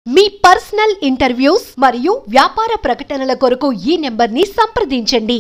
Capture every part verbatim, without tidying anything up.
మీ personal interviews మరియు వ్యాపార ప్రకటనల కొరకు ఈ నెంబర్ని సంప్రదించండి.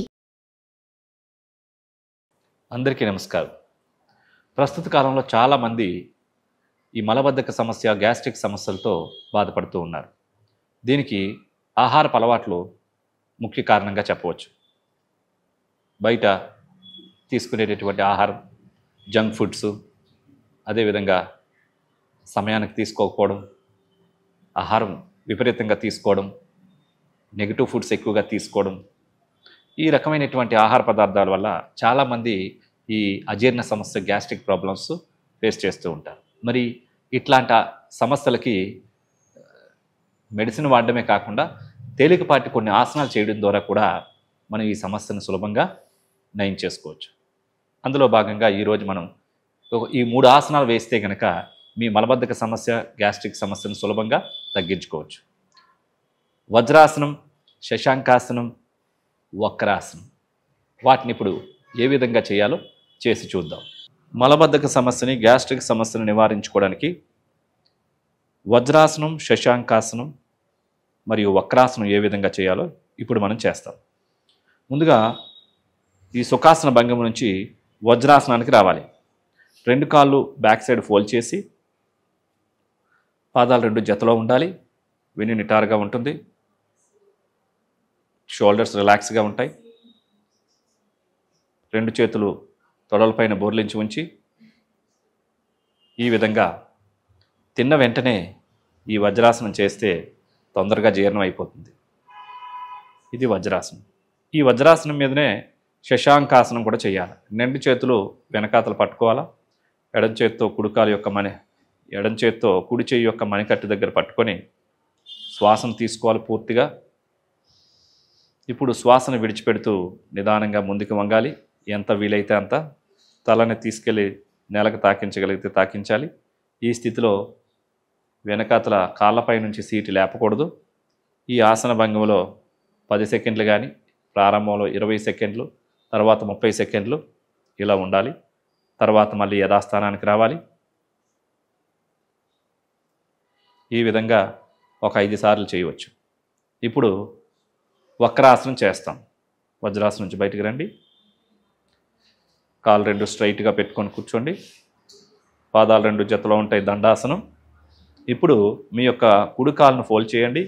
అందరికీ నమస్కారం. ప్రస్తుత కాలంలో చాలామంది ఈ మలబద్ధక సమస్య, గ్యాస్ట్రిక్ సమస్యలతో బాధపడుతూ ఉన్నారు. దీనికి ఆహారపు అలవాట్లు ముఖ్య కారణంగా చెప్పవచ్చు. బయట తీసుకునేటటువంటి ఆహారం, జంక్ ఫుడ్స్, అదేవిధంగా సమయానికి తీసుకోకపోవడం, ఆహారం విపరీతంగా తీసుకోవడం, నెగిటివ్ ఫుడ్స్ ఎక్కువగా తీసుకోవడం, ఈ రకమైనటువంటి ఆహార పదార్థాల వల్ల చాలామంది ఈ అజీర్ణ సమస్య, గ్యాస్ట్రిక్ ప్రాబ్లమ్స్ ఫేస్ చేస్తూ ఉంటారు. మరి ఇట్లాంటి సమస్యలకి మెడిసిన్ వాడడమే కాకుండా తేలికపాటి కొన్ని ఆసనాలు చేయడం ద్వారా కూడా మనం ఈ సమస్యను సులభంగా నయం చేసుకోవచ్చు. అందులో భాగంగా ఈరోజు మనం ఈ మూడు ఆసనాలు వేస్తే కనుక మీ మలబద్ధక సమస్య, గ్యాస్ట్రిక్ సమస్యను సులభంగా తగ్గించుకోవచ్చు. వజ్రాసనం, శశాంకాసనం, వక్రాసనం. వాటిని ఇప్పుడు ఏ విధంగా చేయాలో చేసి చూద్దాం. మలబద్ధక సమస్యని, గ్యాస్ట్రిక్ సమస్యను నివారించుకోవడానికి వజ్రాసనం, శశాంకాసనం మరియు వక్రాసనం ఏ విధంగా చేయాలో ఇప్పుడు మనం చేస్తాం. ముందుగా ఈ సుఖాసన భంగిమ నుంచి వజ్రాసనానికి రావాలి. రెండు కాళ్ళు బ్యాక్ సైడ్ ఫోల్డ్ చేసి పాదాలు రెండు జతలో ఉండాలి. వెన్ను నిటారుగా ఉంటుంది. షోల్డర్స్ రిలాక్స్గా ఉంటాయి. రెండు చేతులు తొడలపైన బోర్లించి ఉంచి ఈ విధంగా తిన్న వెంటనే ఈ వజ్రాసనం చేస్తే తొందరగా జీర్ణం అయిపోతుంది. ఇది వజ్రాసనం. ఈ వజ్రాసనం మీదనే శశాంకాసనం కూడా చేయాలి. రెండు చేతులు వెనకాతలు పట్టుకోవాలా. ఎడం చేత్తో కుడికాలు యొక్క మని ఎడం చేత్తో కుడి చేయి యొక్క మణికట్టు దగ్గర పట్టుకొని శ్వాసను తీసుకోవాలి పూర్తిగా. ఇప్పుడు శ్వాసను విడిచిపెడుతూ నిదానంగా ముందుకు వంగాలి. ఎంత వీలైతే అంత తలని తీసుకెళ్ళి నేలకు తాకించగలిగితే తాకించాలి. ఈ స్థితిలో వెనకాతల కాళ్ళపై నుంచి సీటు లేపకూడదు. ఈ ఆసన భంగిమలో పది సెకండ్లు కానీ, ప్రారంభంలో ఇరవై సెకండ్లు, తర్వాత ముప్పై సెకండ్లు ఇలా ఉండాలి. తర్వాత మళ్ళీ యథాస్థానానికి రావాలి. ఈ విధంగా ఒక ఐదు సార్లు చేయవచ్చు. ఇప్పుడు వక్రాసనం చేస్తాం. వజ్రాసనం నుంచి బయటికి రండి. కాలు రెండు స్ట్రైట్గా పెట్టుకొని కూర్చోండి. పాదాలు రెండు జతలో ఉంటాయి. దండాసనం. ఇప్పుడు మీ యొక్క కుడి కాలును ఫోల్డ్ చేయండి.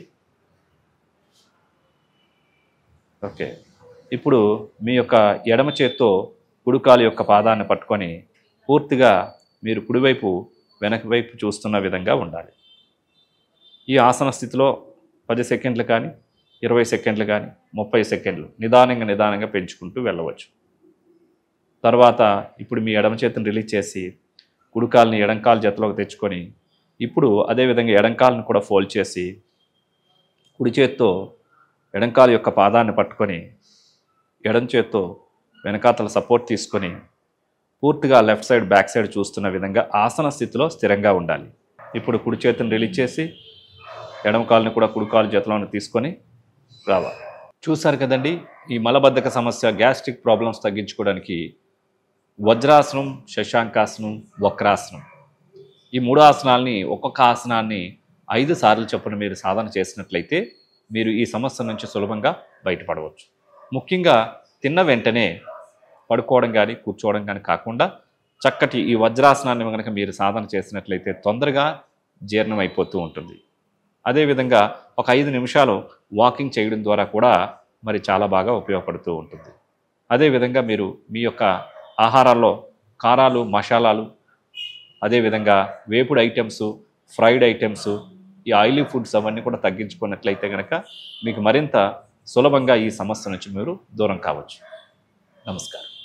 ఓకే. ఇప్పుడు మీ యొక్క ఎడమ చేత్తో కుడికాలు యొక్క పాదాన్ని పట్టుకొని పూర్తిగా మీరు కుడివైపు వెనక వైపు చూస్తున్న విధంగా ఉండాలి. ఈ ఆసన స్థితిలో పది సెకండ్లు కానీ, ఇరవై సెకండ్లు కానీ, ముప్పై సెకండ్లు నిదానంగా నిదానంగా పెంచుకుంటూ వెళ్ళవచ్చు. తర్వాత ఇప్పుడు మీ ఎడమ చేతిని రిలీజ్ చేసి కుడికాలని ఎడంకాలు జతలోకి తెచ్చుకొని ఇప్పుడు అదేవిధంగా ఎడంకాలను కూడా ఫోల్డ్ చేసి కుడి చేత్తో ఎడంకాలు యొక్క పాదాన్ని పట్టుకొని ఎడం చేత్తో వెనకాతల సపోర్ట్ తీసుకొని పూర్తిగా లెఫ్ట్ సైడ్, బ్యాక్ సైడ్ చూస్తున్న విధంగా ఆసన స్థితిలో స్థిరంగా ఉండాలి. ఇప్పుడు కుడి చేతిని రిలీజ్ చేసి ఎడమ కాలుని కూడా కుడి కాలు జతలోని తీసుకొని రావాలి. చూసారు కదండి, ఈ మలబద్ధక సమస్య, గ్యాస్ట్రిక్ ప్రాబ్లమ్స్ తగ్గించుకోవడానికి వజ్రాసనం, శశాంకాసనం, వక్రాసనం ఈ మూడు ఆసనాలని, ఒక్కొక్క ఆసనాన్ని ఐదు సార్లు చొప్పున మీరు సాధన చేసినట్లయితే మీరు ఈ సమస్య నుంచి సులభంగా బయటపడవచ్చు. ముఖ్యంగా తిన్న వెంటనే పడుకోవడం కానీ, కూర్చోవడం కానీ కాకుండా చక్కటి ఈ వజ్రాసనాన్ని కనుక మీరు సాధన చేసినట్లయితే తొందరగా జీర్ణం అయిపోతూ ఉంటుంది. అదేవిధంగా ఒక ఐదు నిమిషాలు వాకింగ్ చేయడం ద్వారా కూడా మరి చాలా బాగా ఉపయోగపడుతూ ఉంటుంది. అదేవిధంగా మీరు మీ యొక్క ఆహారాల్లో కారాలు, మసాలాలు, అదేవిధంగా వేపుడు ఐటమ్స్, ఫ్రైడ్ ఐటమ్స్, ఈ ఆయిలీ ఫుడ్స్ అవన్నీ కూడా తగ్గించుకున్నట్లయితే కనుక మీకు మరింత సులభంగా ఈ సమస్య నుంచి మీరు దూరం కావచ్చు. నమస్కారం.